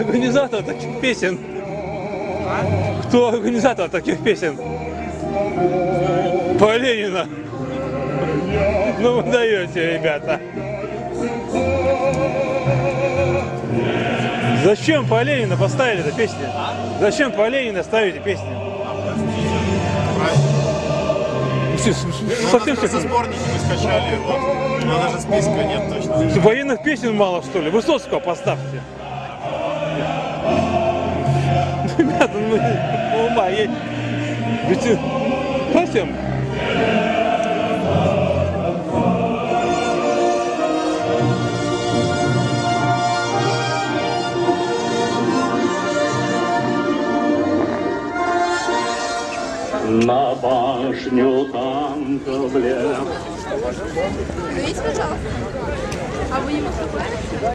организатор таких песен? Кто организатор таких песен? По Ленина. Ну вы даете, ребята. Зачем по Ленина поставили эту песню? Зачем по Ленина ставите песню? Совсем все. Сборники мы скачали, вот. Но даже списка нет точно. Военных песен мало, что ли? Высоцкого поставьте. Ребята, ну ума есть. Ведь совсем. На башню танков лет. Видите, пожалуйста. А вы не выступаете?